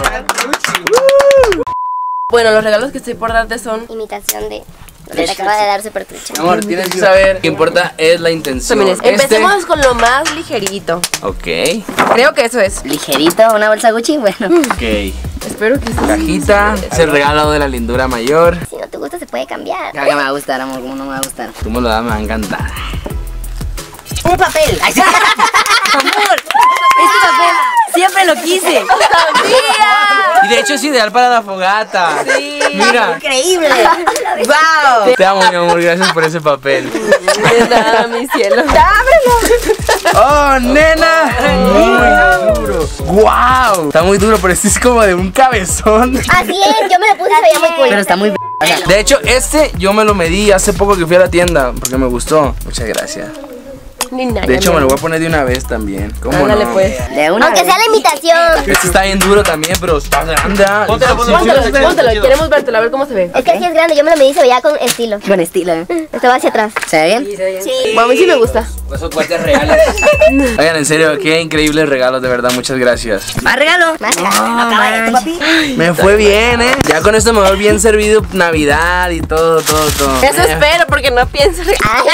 Bueno, los regalos que estoy por darte son... Imitación de lo que te acaba de dar Super Trucha. Mi amor, tienes que saber que importa es la intención. También es- Este- Empecemos con lo más ligerito. Ok, Creo que eso es. Ligerito, una bolsa Gucci, bueno. ok. Espero que esto Cajita, es el regalo de la lindura mayor. Si no te gusta, se puede cambiar. Claro que me va a gustar, amor, ¿cómo no me va a gustar? Tú me lo das, me va a encantar. ¡Un papel! ¡Ay, sí! ¡Amor! ¡Este papel siempre lo quise! Y de hecho es ideal para la fogata. Sí. Mira, ¡Increíble! ¡Wow! te amo, mi amor, gracias por ese papel. De nada, mi cielo. ¡Ábrelo! ¡Oh, nena! Muy duro. ¡Wow! Está muy duro, pero este es como de un cabezón. Así es, yo me lo puse y se veía muy cool. Pero está muy... o sea, De hecho, este yo me lo medí hace poco que fui a la tienda porque me gustó. Muchas gracias. Ni nada. De hecho, me lo voy a poner de una vez también. ¿Cómo Ándale, no? pues. de una Aunque vez. sea la imitación. Este está bien duro también, pero está grande. ah. Póntelo, póntelo. Póntalo, póntalo. Queremos vértelo, a ver cómo se ve. Es que así es grande, yo me lo medí y se veía con estilo. Con estilo, ¿eh? Esto va hacia atrás. ¿Se ve bien? Sí. Bueno, a mí sí me gusta. Esos cuates reales. Oigan, en serio, qué increíbles regalos, de verdad, muchas gracias. ¿Más regalo? Más. Acaba esto, papi. Me fue bien, ¿eh? Ya con esto me voy bien servido Navidad y todo, todo, todo. Eso espero, porque no pienso.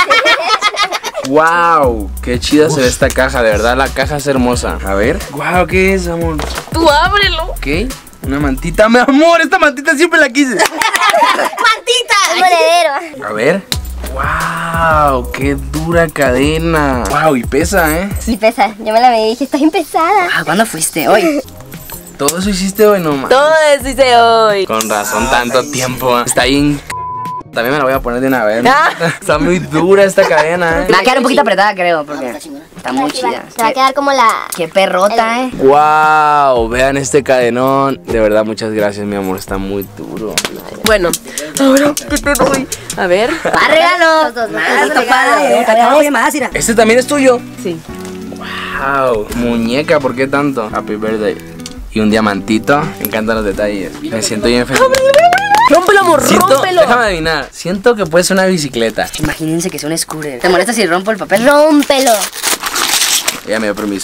Wow, qué chida se ve esta caja, de verdad, la caja es hermosa. A ver. Wow, ¿qué es, amor? Tú ábrelo. Ok, una mantita. Mi amor, esta mantita siempre la quise. Un monedero. A ver. Wow, qué dura cadena. Wow, y pesa, ¿eh? Sí pesa, yo me la medí y dije, está bien pesada. Ah, ¿cuándo fuiste? Hoy. Todo eso hiciste hoy nomás. Todo eso hice hoy. Con razón, tanto tiempo. Está bien. También me la voy a poner de una vez. Ah. Está muy dura esta cadena, Me va a quedar un poquito apretada, creo, porque está muy chida. Se va a quedar como la... Qué perrota, ¿eh? Wow, vean este cadenón. De verdad, muchas gracias, mi amor. Está muy duro. Bueno, ahora, ¿qué te doy? A ver. ¡Más regalo! Los dos, ¡Más los dos regalo! más, Ira. Este también es tuyo. Sí. Wow, muñeca, ¿por qué tanto? Happy birthday. Y un diamantito. Me encantan los detalles. Me siento bien feliz. Rómpelo, amor, Siento, rómpelo. déjame adivinar. Siento que puede ser una bicicleta. Imagínense que es un scooter. ¿Te molesta si rompo el papel? Rómpelo. Ella me dio permiso.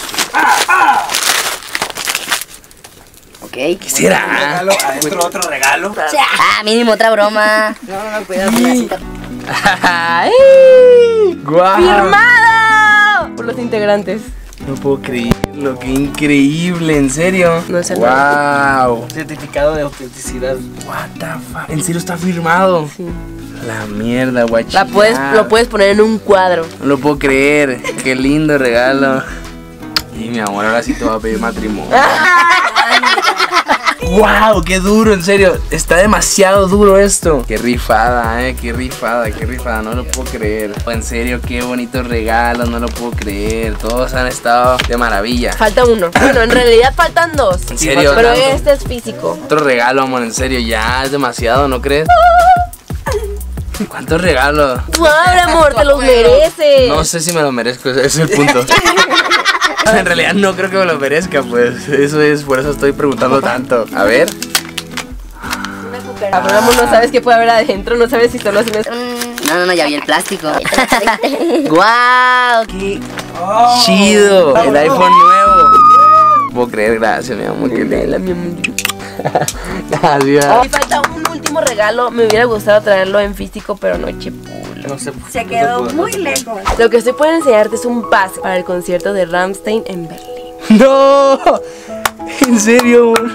Ok. ¿Qué será? Regalo, adentro otro regalo. Ah, mínimo otra broma. No, no, no, cuidado. cuidado. ¡Ay! ¡Guau! ¡Firmado! Por los integrantes. No puedo creerlo, qué increíble, en serio. No es el Wow. Certificado de autenticidad. What the fuck? ¿En serio está firmado? Sí. La mierda, guachín. La puedes, lo puedes poner en un cuadro. No lo puedo creer. Qué lindo regalo. Y mi amor, ahora sí te voy a pedir matrimonio. ¡Wow! ¡Qué duro! En serio, está demasiado duro esto. Qué rifada, eh, qué rifada, qué rifada. No lo puedo creer. En serio, qué bonitos regalos, no lo puedo creer. Todos han estado de maravilla. Falta uno. Bueno, en realidad faltan dos. ¿En serio? Pero ¿Tanto? este es físico. Otro regalo, amor, en serio, ya es demasiado, ¿no crees? ¿Cuántos regalos? ¡Wow, amor! ¡Te los mereces! No sé si me lo merezco, ese es el punto. En realidad no creo que me lo merezca, pues. Eso es, por eso estoy preguntando tanto. A ver. Cabrón, amor, no sabes qué puede haber adentro, no sabes si solo hacen eso. No, no, no, ya vi el plástico. ¡Guau! ¡Qué chido! El iPhone nuevo. No puedo creer, gracias, mi amor. Qué linda, mi amor. Gracias. Y falta un último regalo. Me hubiera gustado traerlo en físico, pero no chepulo. No sé. Se quedó muy lejos. Lo que estoy por enseñarte es un pase para el concierto de Rammstein en Berlín. ¡No! ¿En serio, amor?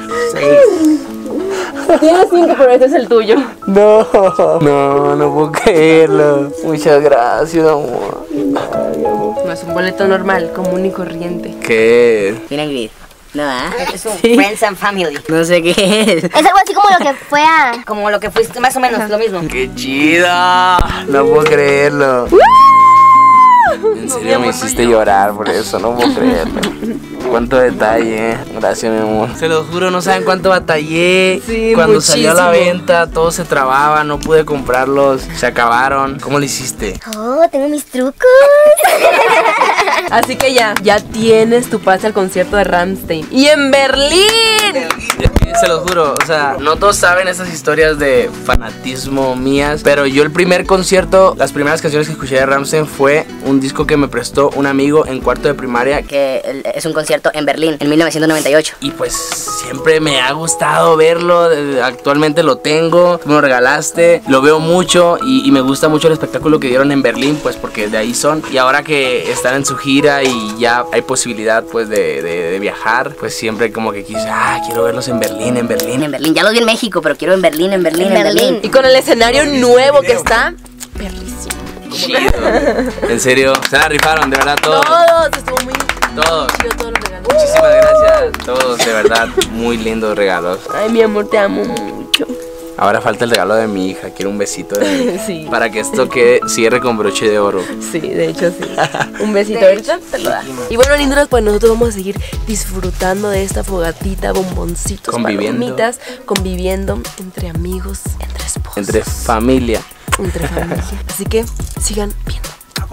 Tienes cinco, pero este es el tuyo. No, no, no puedo creerlo. Muchas gracias, amor. Ay, amor. No es un boleto normal, común y corriente. ¿Qué? Mira, Ingrid. No, ¿ah? Es un Friends and Family. No sé qué es. Es algo así como lo que fue a... Como lo que fuiste, más o menos, lo mismo. ¡Qué chido! No puedo creerlo. En serio me hiciste llorar por eso, no puedo creerlo. Cuánto detalle, gracias, mi amor. Se lo juro, no saben cuánto batallé. Sí, cuando muchísimo. salió a la venta, todo se trababa, no pude comprarlos, se acabaron. ¿Cómo lo hiciste? Oh, tengo mis trucos. Así que ya, ya tienes tu pase al concierto de Rammstein. ¡Y en Berlín! Se los juro, o sea, no todos saben esas historias de fanatismo mías, pero yo el primer concierto, las primeras canciones que escuché de Rammstein fue un disco que me prestó un amigo en cuarto de primaria. Que es un concierto en Berlín, en mil novecientos noventa y ocho. Y pues siempre me ha gustado verlo, actualmente lo tengo, tú me lo regalaste, lo veo mucho y, y me gusta mucho el espectáculo que dieron en Berlín, pues porque de ahí son. Y ahora que están en su gira y ya hay posibilidad pues de, de, de viajar, pues siempre como que quise, ah, quiero verlos en Berlín, en Berlín. En Berlín, ya los vi en México, pero quiero en Berlín, en Berlín, en, En Berlín. Berlín. Y con el escenario nuevo que está, perrísimo. Chido. En serio, se la rifaron, de verdad, todos. Todos, estuvo muy Todos. chido, todos los regalos. Muchísimas gracias, todos, de verdad, muy lindos regalos. Ay, mi amor, te amo mucho. Ahora falta el regalo de mi hija, quiero un besito de mí. Sí. Para que esto quede, cierre con broche de oro. Sí, de hecho sí. Un besito, ahorita te lo da. Y bueno, linduras, pues nosotros vamos a seguir disfrutando de esta fogatita, bomboncitos, Conviviendo. palomitas, conviviendo entre amigos, entre esposos, Entre familia. entre familia. Así que sigan viendo.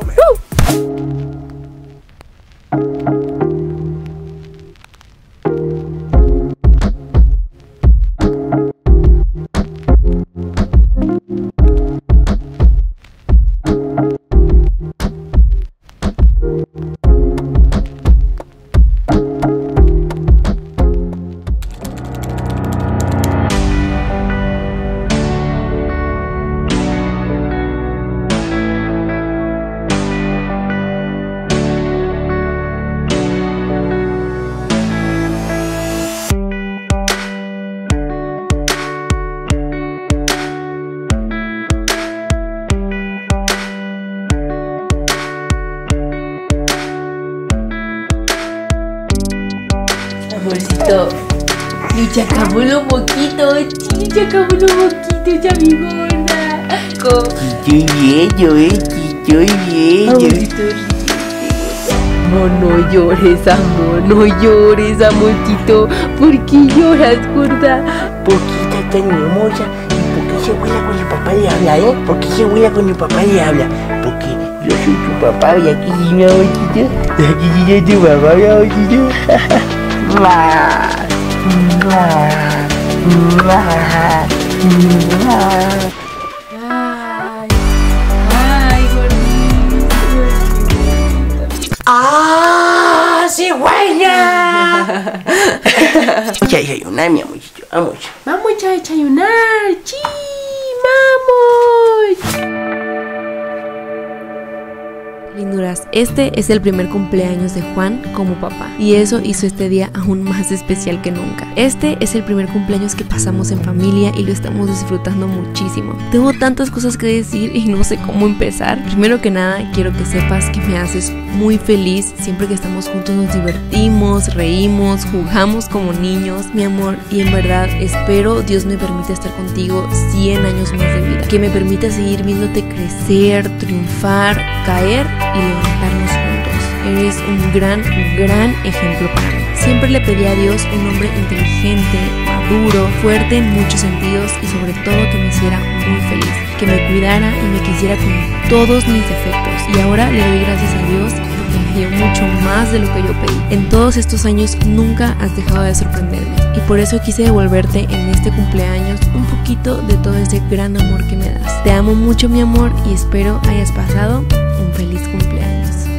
Amorcito, lucha cabulo poquito, lucha cabulo poquito, ya mi gorda. Estoy bello, eh, estoy bello. Amorcito, amor, no llores, amor, no llores, amorcito. ¿Por qué lloras, gorda? Porque está tan hermosa y porque esa abuela con el papá le habla, ¿eh? Porque esa abuela con el papá le habla. Porque yo soy tu papá y aquí sí me amorcito. Y aquí sí soy tu papá, mi amorcito. Ay, ay, gordito. ¡Ah, cigüeña! Ya desayunar, mi amorcito, vamos. Vamos a desayunar, sí, vamos. Linduras, este es el primer cumpleaños de Juan como papá y eso hizo este día aún más especial que nunca. Este es el primer cumpleaños que pasamos en familia y lo estamos disfrutando muchísimo. Tengo tantas cosas que decir y no sé cómo empezar. Primero que nada, quiero que sepas que me haces muy feliz. Siempre que estamos juntos nos divertimos, reímos, jugamos como niños, mi amor, y en verdad espero Dios me permita estar contigo cien años más de vida, que me permita seguir viéndote crecer, triunfar, caer y levantarnos juntos. Eres un gran, gran ejemplo para mí. Siempre le pedí a Dios un hombre inteligente, maduro, fuerte en muchos sentidos y sobre todo que me hiciera muy feliz, que me cuidara y me quisiera con todos mis defectos. Y ahora le doy gracias a Dios porque me dio mucho más de lo que yo pedí. En todos estos años nunca has dejado de sorprenderme y por eso quise devolverte en este cumpleaños un poquito de todo ese gran amor que me das. Te amo mucho, mi amor, y espero hayas pasado un feliz cumpleaños.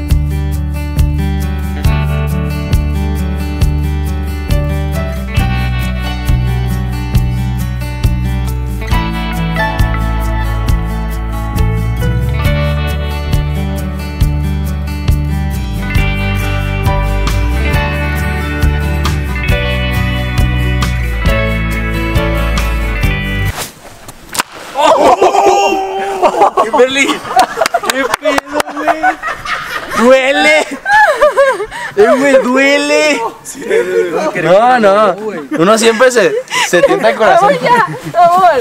Kimberly, ¿qué pedo, güey? ¡Duele! ¡Eh, güey, duele! No, no, uno siempre se, se tienta el corazón. ¡Vamos ya! ¡Vamos!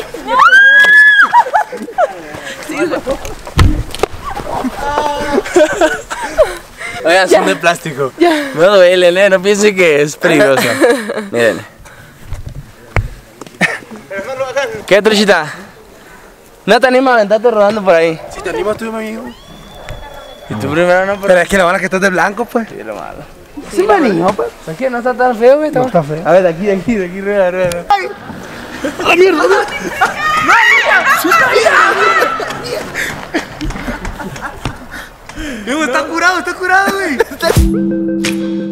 Oigan, son de plástico. No duelen, ¿eh? No piensen que es peligroso. Miren. ¿Qué, truchita? ¿No te animas a aventarte rodando por ahí? Si te animas tú, amigo. Y tú primero no, pero... Pero es que la bala que estás de blanco, pues. Sí, lo malo. Sí, me animo, pues. Es que no está tan feo, güey. No está feo. A ver, de aquí, de aquí, de aquí, rueda, rueda. ¡Ay! ¡A la mierda! ¡No! ¡Está curado, está curado, güey!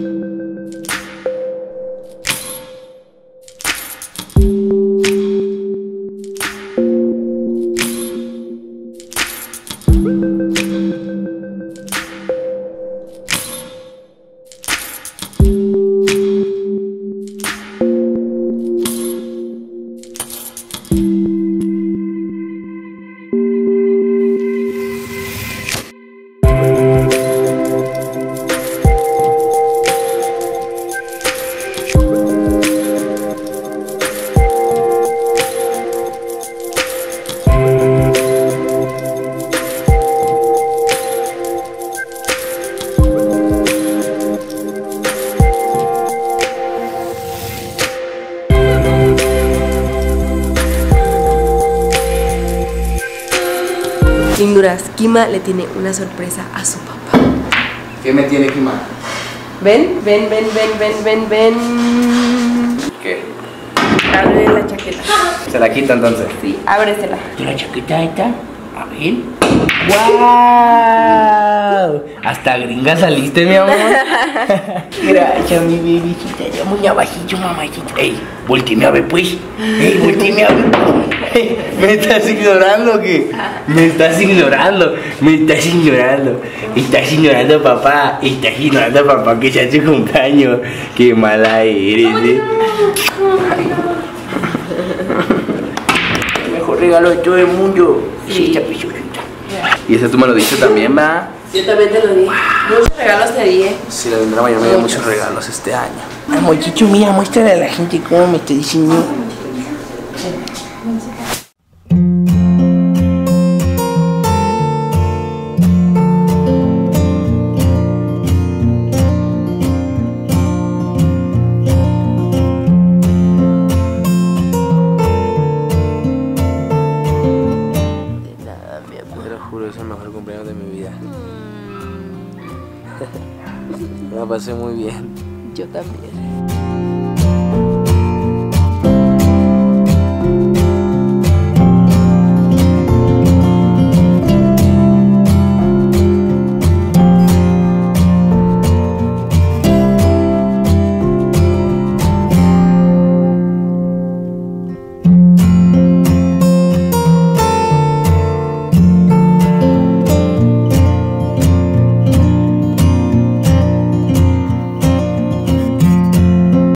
Linduras, Kima le tiene una sorpresa a su papá. ¿Qué me tiene Kima? Ven, ven, ven, ven, ven, ven, ven. ¿Qué? Abre la chaqueta. ¿Se la quita entonces? Sí, ábresela. ¿La chaqueta esta? A ver. ¡Wow! Hasta gringa saliste, mi amor. Gracias, mi bebecita. Ya muy abajito, mamacita. Ey, volteame a ver, pues. Ey, volteame a ver. ¿Me estás ignorando o qué? Me estás ignorando. Me estás ignorando. Estás ignorando, papá. Estás ignorando, papá, que sea tu cumpleaños. Qué mala eres, eh. El mejor regalo de todo el mundo. Sí, esta pichuchita. Y ese tú me lo diste también, ¿verdad? Yo también te lo di. Muchos regalos te di, ¿eh? Sí, la vendrá mayor me dio muchos regalos este año. Amor, Chicho, mira, muéstrale a la gente cómo me está diciendo. Es el mejor cumpleaños de mi vida. Me la pasé muy bien. Yo también.